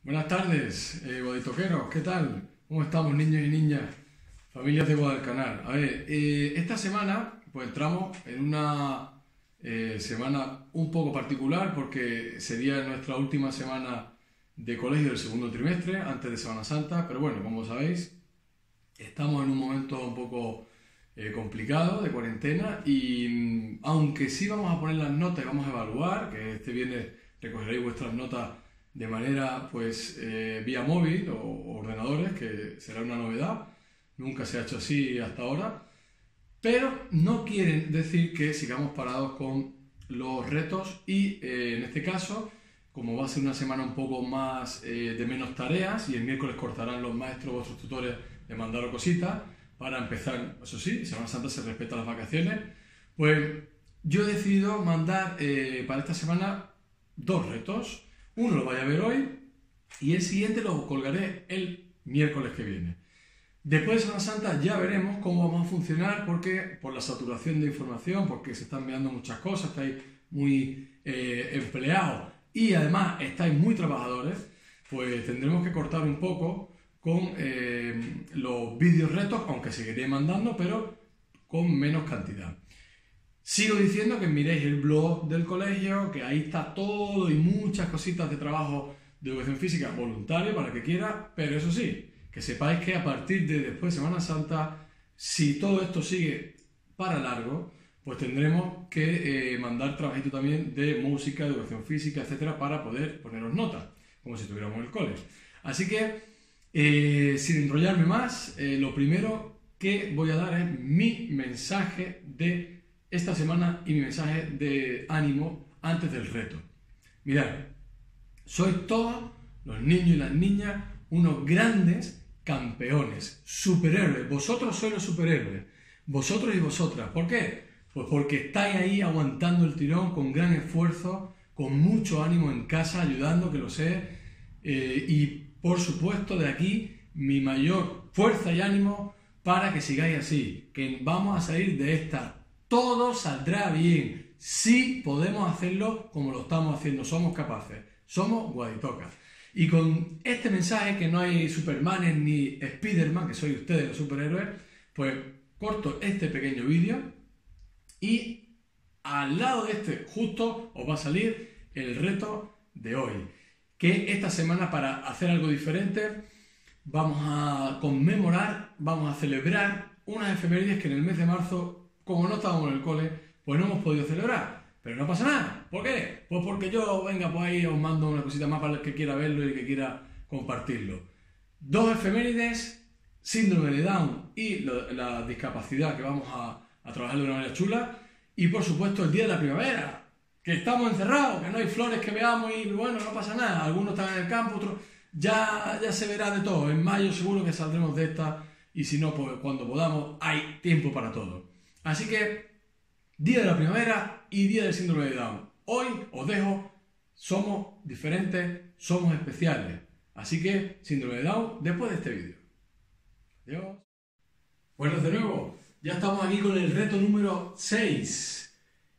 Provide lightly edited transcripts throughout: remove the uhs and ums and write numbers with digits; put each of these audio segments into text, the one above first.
Buenas tardes, guaditoqueros, ¿qué tal? ¿Cómo estamos, niños y niñas? Familias de Guadalcanal. A ver, esta semana pues entramos en una semana un poco particular porque sería nuestra última semana de colegio del segundo trimestre, antes de Semana Santa, pero bueno, como sabéis, estamos en un momento un poco complicado de cuarentena y aunque sí vamos a poner las notas y vamos a evaluar, que este viernes recogeréis vuestras notas de manera pues vía móvil o ordenadores, que será una novedad, nunca se ha hecho así hasta ahora, pero no quieren decir que sigamos parados con los retos y en este caso, como va a ser una semana un poco más de menos tareas y el miércoles cortarán los maestros, vuestros tutores, de mandaros cositas para empezar, eso sí, Semana Santa se respeta las vacaciones, pues yo he decidido mandar para esta semana dos retos. Uno lo vais a ver hoy y el siguiente lo colgaré el miércoles que viene. Después de Semana Santa ya veremos cómo vamos a funcionar porque por la saturación de información, porque se están enviando muchas cosas, estáis muy empleados y además estáis muy trabajadores, pues tendremos que cortar un poco con los vídeos retos, aunque seguiré mandando, pero con menos cantidad. Sigo diciendo que miréis el blog del colegio, que ahí está todo y muchas cositas de trabajo de educación física voluntario para el que quiera, pero eso sí, que sepáis que a partir de después de Semana Santa, si todo esto sigue para largo, pues tendremos que mandar trabajito también de música, educación física, etcétera, para poder poneros notas, como si estuviéramos en el cole. Así que, sin enrollarme más, lo primero que voy a dar es mi mensaje de esta semana y mi mensaje de ánimo antes del reto. Mirad, sois todos, los niños y las niñas, unos grandes campeones, superhéroes. Vosotros sois los superhéroes, vosotros y vosotras. ¿Por qué? Pues porque estáis ahí aguantando el tirón con gran esfuerzo, con mucho ánimo en casa, ayudando, que lo sé. Y por supuesto de aquí mi mayor fuerza y ánimo para que sigáis así, que vamos a salir de esta. Todo saldrá bien, sí podemos hacerlo como lo estamos haciendo, somos capaces, somos guaditocas. Y con este mensaje, que no hay Supermanes ni Spiderman, que sois ustedes los superhéroes, pues corto este pequeño vídeo y al lado de este justo os va a salir el reto de hoy, que esta semana, para hacer algo diferente, vamos a conmemorar, vamos a celebrar unas efemérides que en el mes de marzo, como no estábamos en el cole, pues no hemos podido celebrar. Pero no pasa nada. ¿Por qué? Pues porque yo, venga, pues ahí os mando una cosita más para el que quiera verlo y el que quiera compartirlo. Dos efemérides, síndrome de Down y la discapacidad, que vamos a trabajar de una manera chula. Y por supuesto el día de la primavera, que estamos encerrados, que no hay flores que veamos y bueno, no pasa nada. Algunos están en el campo, otros ya se verá de todo. En mayo seguro que saldremos de esta y si no, pues cuando podamos hay tiempo para todo. Así que, día de la primavera y día del síndrome de Down. Hoy os dejo, somos diferentes, somos especiales. Así que, síndrome de Down, después de este vídeo. Adiós. Buenas de nuevo, ya estamos aquí con el reto número 6.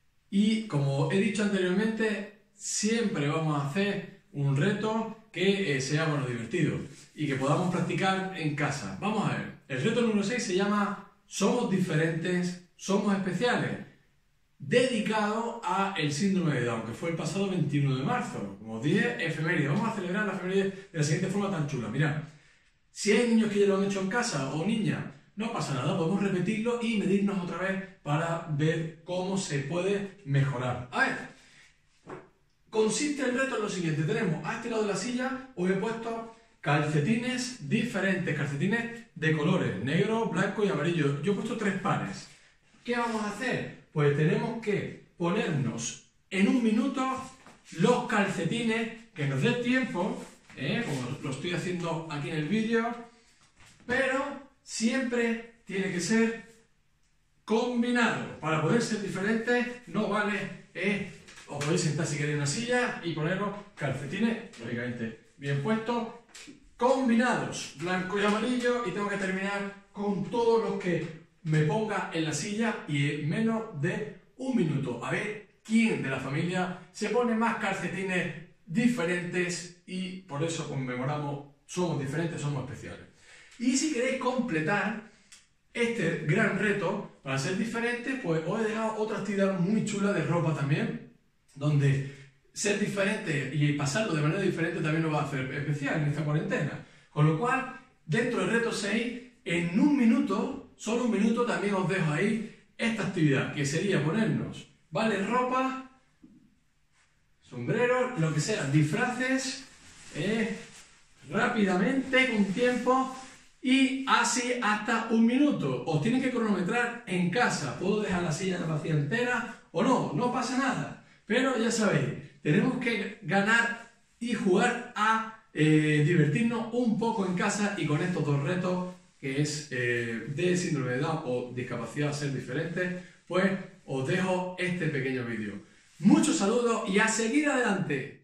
Y como he dicho anteriormente, siempre vamos a hacer un reto que sea bueno, divertido y que podamos practicar en casa. Vamos a ver, el reto número 6 se llama Somos diferentes, somos especiales, dedicado a el síndrome de Down, que fue el pasado 21 de marzo. Como dije, efeméride. Vamos a celebrar la efeméride de la siguiente forma tan chula. Mirad, si hay niños que ya lo han hecho en casa o niñas, no pasa nada, podemos repetirlo y medirnos otra vez para ver cómo se puede mejorar. A ver, consiste el reto en lo siguiente. Tenemos a este lado de la silla, os he puesto calcetines diferentes, calcetines de colores, negro, blanco y amarillo. Yo he puesto 3 pares. ¿Qué vamos a hacer? Pues tenemos que ponernos en un minuto los calcetines, que nos dé tiempo, como lo estoy haciendo aquí en el vídeo, pero siempre tiene que ser combinado. Para poder ser diferentes no vale, os podéis sentar si queréis en una silla y poneros calcetines, lógicamente bien puestos, combinados, blanco y amarillo, y tengo que terminar con todos los que me ponga en la silla y en menos de un minuto. A ver quién de la familia se pone más calcetines diferentes y por eso conmemoramos, somos diferentes, somos especiales. Y si queréis completar este gran reto para ser diferentes, pues os he dejado otra actividad muy chula de ropa también, donde ser diferente y pasarlo de manera diferente también nos va a hacer especial en esta cuarentena. Con lo cual, dentro del reto 6, en un minuto, solo un minuto, también os dejo ahí esta actividad, que sería ponernos, ¿vale? Ropa, sombreros, lo que sea, disfraces, rápidamente, con tiempo, y así hasta un minuto. Os tienen que cronometrar en casa. Puedo dejar la silla vacía entera o no, no pasa nada. Pero ya sabéis, tenemos que ganar y jugar a divertirnos un poco en casa y con estos dos retos, que es de síndrome de Down o discapacidad ser diferente, pues os dejo este pequeño vídeo. Muchos saludos y a seguir adelante.